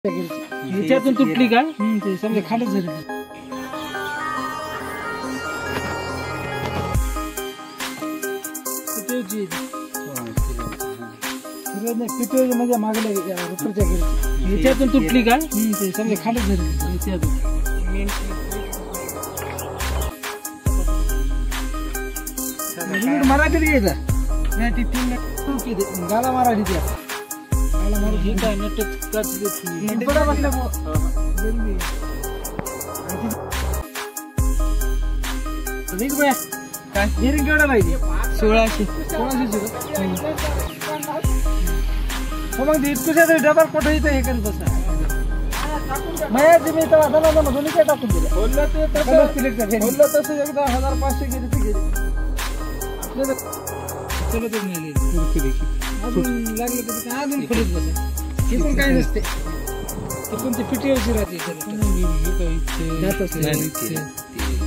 याच्यातून तुटली का ते समजा खालच झाली पिटोची म्हणजे मागल्या रुपयाच्या गेली याच्यातून तुटली का ते समजा खालच झाली याच्यातून मराठीत घ्यायचा नाही ती तीन गाला मराठी द्या काय हिरिंग केवढा पाहिजे 1600 मग इतकुशा तरी डबल कोट इथं हे करत बसा मयाची मी तर आता दोन्ही काय टाकून दिलं बोललं ते तसं एकदा 1500 गेली तर गेली आपल्याला चलतच नाही अजून लागलं तर अजून खोलीत बसा हे पण काय नसते ते पण ते पिटीवरची राहते